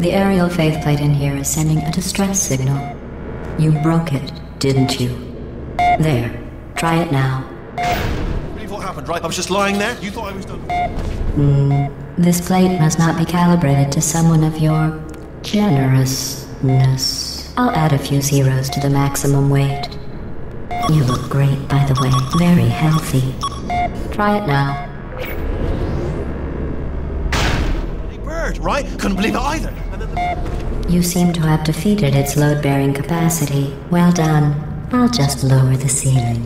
The aerial faceplate in here is sending a distress signal. You broke it, didn't you? There. Try it now. Believe what happened, right? I was just lying there. You thought I was done. This plate must not be calibrated to someone of your generousness. I'll add a few zeros to the maximum weight. You look great, by the way. Very healthy. Try it now. Hey, bird, right? Couldn't believe it either. And then You seem to have defeated its load-bearing capacity. Well done. I'll just lower the ceiling.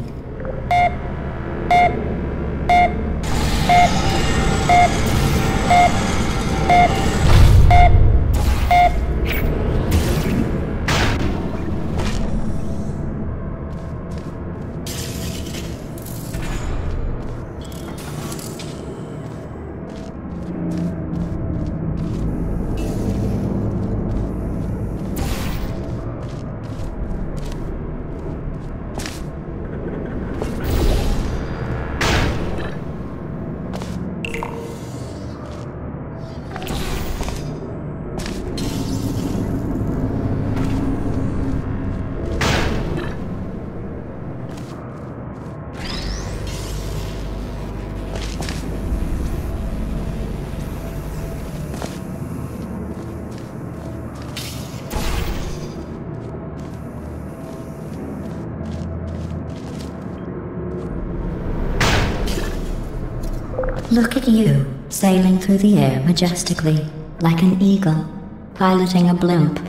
Look at you, sailing through the air majestically, like an eagle, piloting a blimp.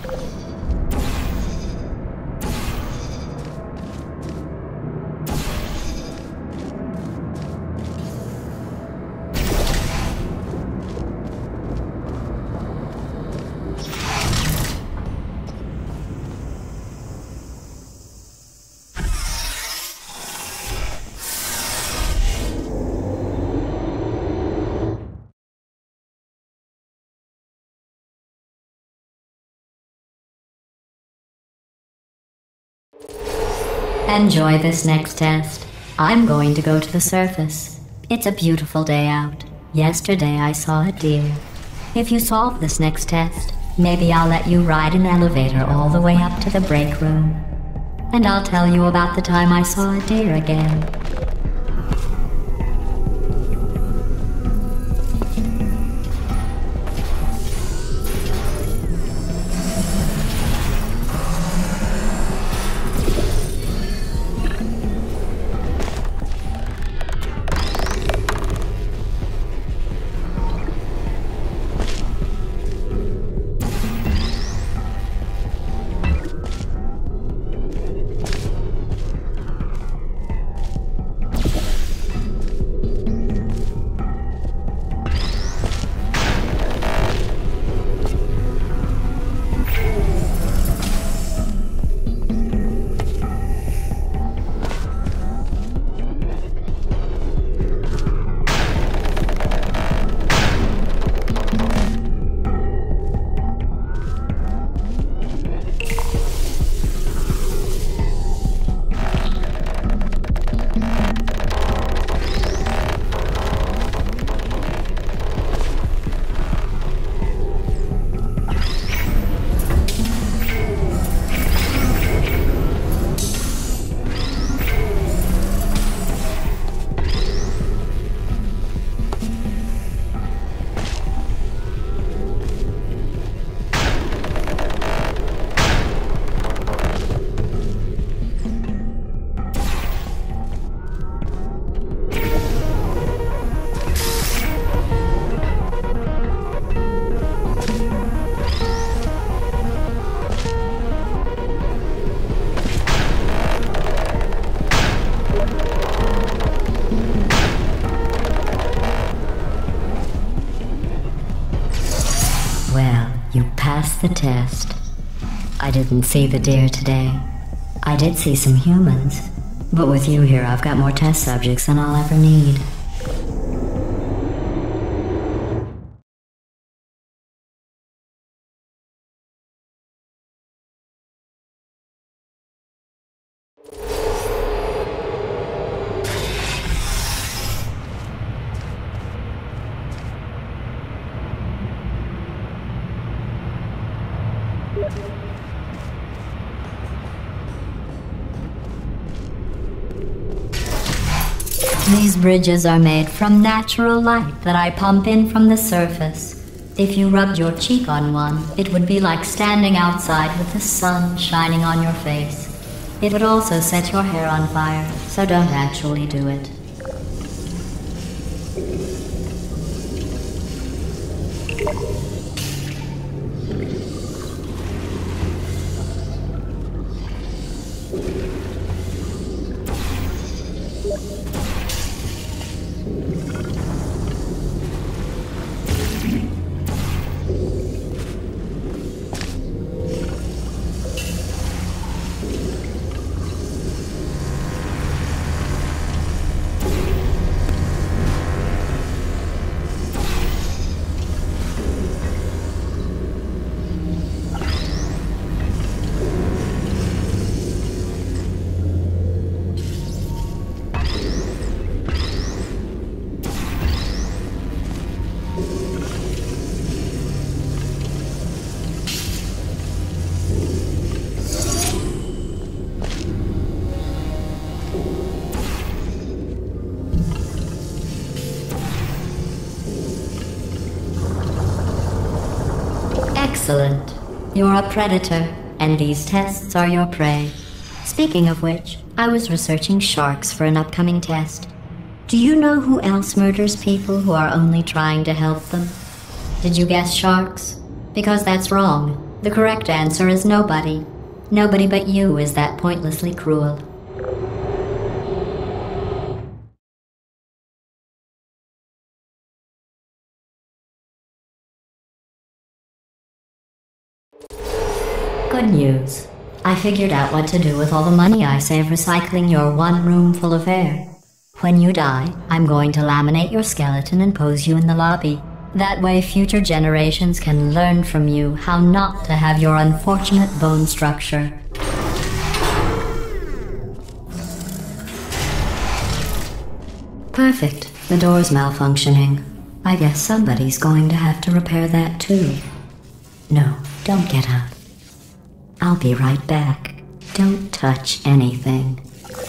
Enjoy this next test. I'm going to go to the surface. It's a beautiful day out. Yesterday I saw a deer. If you solve this next test, maybe I'll let you ride an elevator all the way up to the break room. And I'll tell you about the time I saw a deer again. The test. I didn't see the deer today. I did see some humans, but with you here I've got more test subjects than I'll ever need. These bridges are made from natural light that I pump in from the surface. If you rubbed your cheek on one, it would be like standing outside with the sun shining on your face. It would also set your hair on fire, so don't actually do it. Excellent. You're a predator, and these tests are your prey. Speaking of which, I was researching sharks for an upcoming test. Do you know who else murders people who are only trying to help them? Did you guess sharks? Because that's wrong. The correct answer is nobody. Nobody but you is that pointlessly cruel. Good news. I figured out what to do with all the money I save recycling your one room full of air. When you die, I'm going to laminate your skeleton and pose you in the lobby. That way future generations can learn from you how not to have your unfortunate bone structure. Perfect. The door's malfunctioning. I guess somebody's going to have to repair that too. No, don't get up. I'll be right back. Don't touch anything.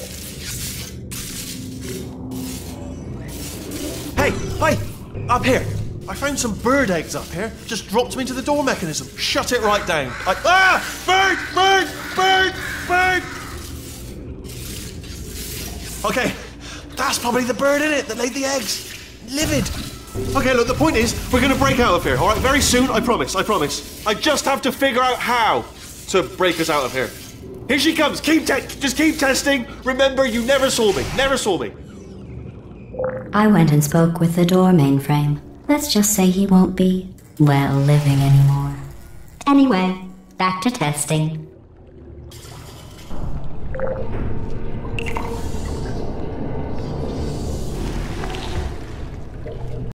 Hey! Up here! I found some bird eggs up here. Just dropped them into the door mechanism. Shut it right down. Bird! Okay, that's probably the bird in it that laid the eggs. Livid. Okay, look, the point is, we're gonna break out of here, alright? Very soon, I promise. I just have to figure out how to break us out of here. Here she comes. Just keep testing. Remember, you never saw me. I went and spoke with the door mainframe. Let's just say he won't be, well, living anymore. Anyway, back to testing.